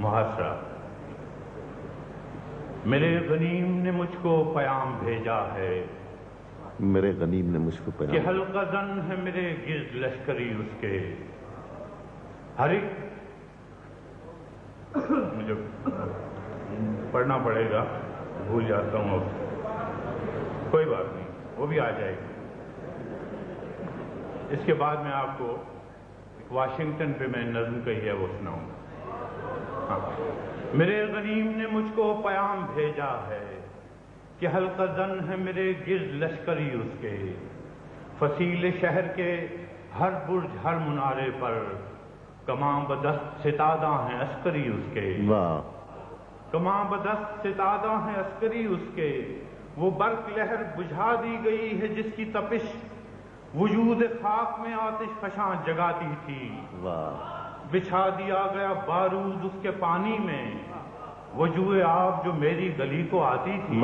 محاصرہ۔ میرے غنیم نے مجھ کو پیام بھیجا ہے، میرے غنیم نے مجھ کو کہ پیام، حلقہ زن ہے میرے گرد لشکری اس کے، ہر ایک مجھے پڑھنا پڑے گا، بھول جاتا ہوں، اب کوئی بات نہیں، وہ بھی آ جائے گی۔ اس کے بعد میں آپ کو واشنگٹن پہ میں نظم کہی ہے وہ سناؤں گا۔ میرے غنیم نے مجھ کو پیام بھیجا ہے، کہ حلقہ زن ہے میرے گرد لشکری اس کے، فصیل شہر کے ہر برج ہر منارے پر، کماں بدست ستادہ ہیں عسکری اس کے، کماں بدست ستادہ ہیں عسکری اس کے، وہ برق لہر بجھا دی گئی ہے جس کی تپش وجود خاک میں آتش فشاں جگاتی تھی، بچھا دیا گیا بارود اس کے پانی میں، وجوہ آب جو میری گلی کو آتی تھی،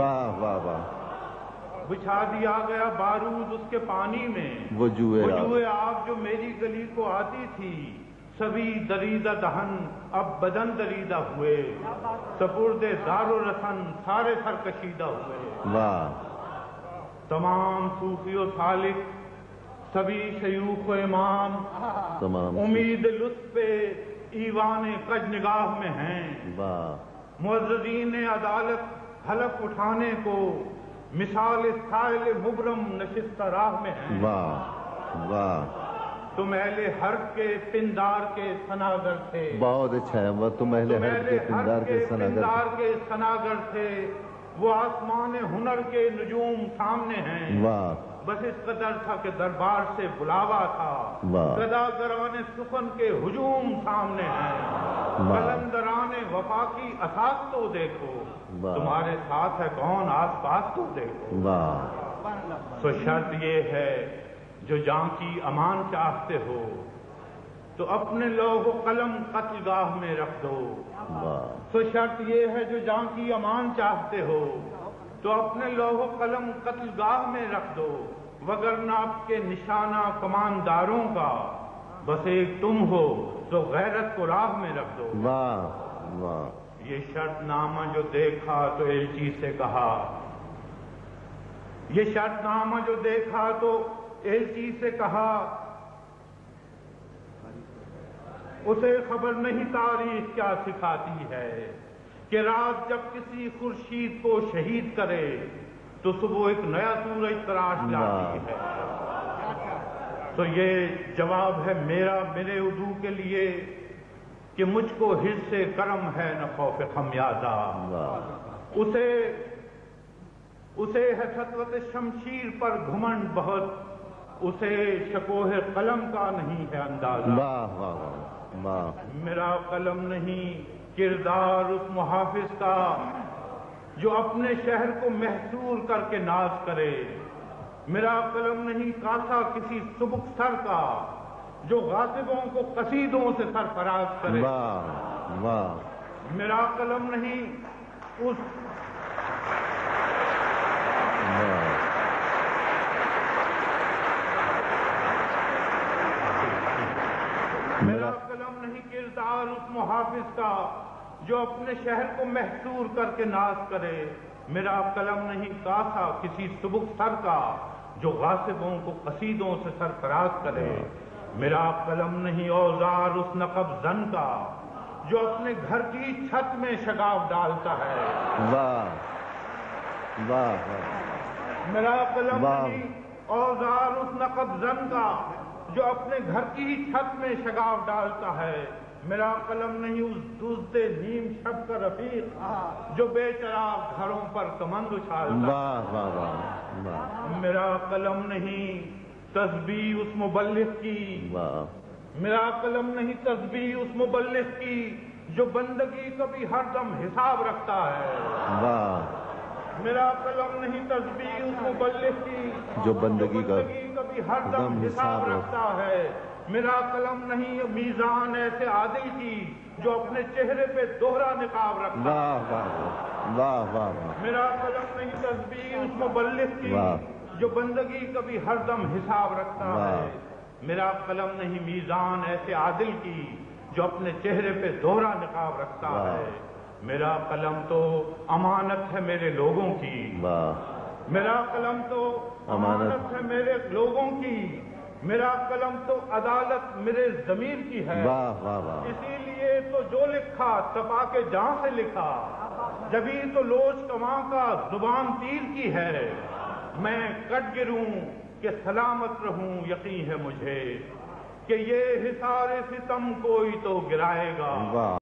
بچھا دیا گیا بارود اس کے پانی میں، وجوہ آب جو میری گلی کو آتی تھی، سبھی دریدہ دہن اب بدن دریدہ ہوئے، سپرد دار و رسن سارے سرکشیدہ ہوئے، تمام صوفی و سالک سبھی شیوخ و امام، امید لطف پہ ایوان کج نگاہ میں ہیں، معززین عدالت حلف اٹھانے کو مثال سائل مبرم نشستہ راہ میں ہیں، تم اہل حرف کے پندار کے سناگر تھے، بہت اچھا ہے، وہ تم اہل حرف کے پندار کے سناگر تھے، وہ آسمان ہنر کے نجوم سامنے ہیں، بس اس قدر تھا کہ دربار سے بلاوا تھا، گداگران سخن کے ہجوم سامنے ہیں، قلندران وفا کی اساس تو دیکھو، تمہارے ساتھ ہے کون آس پاس تو دیکھو، تو شرط یہ ہے جو جان کی امان چاہتے ہو تو اپنے لوح و قلم قتل گاہ میں رکھ دو، تو شرط یہ ہے جو جان کی امان چاہتے ہو تو اپنے لوح و قلم قتل گاہ میں رکھ دو، وگرنہ آپ کے نشانہ کمانداروں کا بس ایک تم ہو تو غیرت کو راہ میں رکھ دو۔ یہ شرط نامہ جو دیکھا تو ایلچی سے کہا، یہ شرط نامہ جو دیکھا تو ایلچی سے کہا، اسے خبر نہیں تاریخ کیا سکھاتی ہے، کہ رات جب کسی خورشید کو شہید کرے تو صبح ایک نیا سورج تراش لاتی ہے، تو یہ جواب ہے میرا میرے عدو کے لیے کہ مجھ کو حرص کرم ہے نہ خوف خمیازہ، اسے ہے سطوت شمشیر پر گھمنڈ بہت، اسے شکوہ قلم کا نہیں ہے اندازہ، میرا قلم نہیں کردار اس محافظ کا جو اپنے شہر کو محصور کر کے ناز کرے، میرا قلم نہیں کاسا کسی سبک سر کا جو غاصبوں کو قصیدوں سے سرفراز کرے، میرا قلم نہیں اس میرا قلم نہیں کردار اس محافظ کا جو اپنے شہر کو محصور کر کے ناز کرے، میرا قلم نہیں کاسا کسی سبک سر کا جو غاصبوں کو قصیدوں سے سرفراز کرے، میرا قلم نہیں اوزار اس نقب زن کا جو اپنے گھر کی چھت میں شگاف ڈالتا ہے، میرا قلم نہیں اوزار اس نقب زن کا جو اپنے گھر کی چھت میں شگاف ڈالتا ہے، میرا قلم نہیں اس دزد نیم شب کا رفیق جو بے چراغ گھروں پر کمند اچھالتا ہے، میرا قلم نہیں تسبیح اس مبلغ کی، میرا قلم نہیں تسبیح اس مبلغ کی جو بندگی کبھی ہر دم حساب رکھتا ہے، میرا قلم نہیں تسبیح اس مبلغ کی جو بندگی کبھی ہر دم حساب رکھتا ہے، میرا قلم نہیں میزان ایسے عادل کی جو اپنے چہرے پہ دوہرا نقاب رکھتا ہے، میرا قلم نہیں تسبیح اس مبلغ کی جو بندگی کبھی ہر دم حساب رکھتا ہے، میرا قلم نہیں میزان ایسے عادل کی جو اپنے چہرے پہ دوہرا نقاب رکھتا ہے. میرا قلم تو امانت ہے میرے لوگوں کی. میرا قلم تو امانت ہے میرے لوگوں کی. میرا قلم تو عدالت میرے ضمیر کی ہے. اسی لیے تو جو لکھا چھپا کے جہاں سے لکھا, جبھی تو لوچ کماں کا زبان تیر کی ہے. میں کٹ گروں کہ سلامت رہوں, یقین ہے مجھے کہ یہ حصار ستم کوئی تو گرائے گا.